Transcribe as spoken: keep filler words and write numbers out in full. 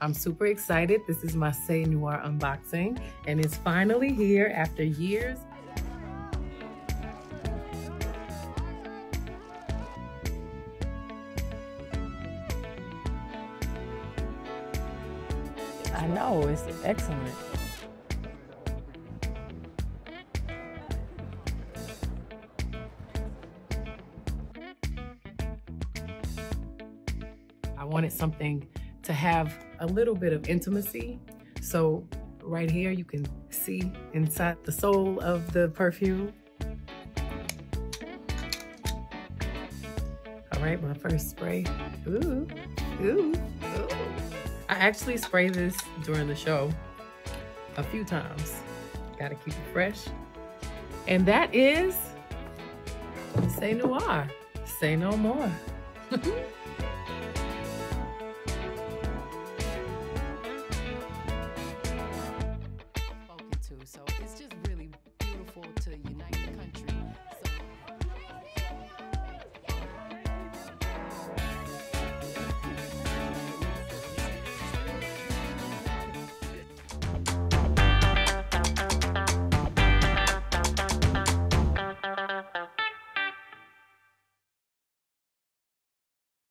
I'm super excited. This is my Say Noir unboxing, and it's finally here after years. I know, it's excellent. I wanted something to have a little bit of intimacy. So right here, you can see inside the soul of the perfume. All right, my first spray. Ooh, ooh, ooh. I actually spray this during the show a few times. Gotta keep it fresh. And that is Say Noir, say no more.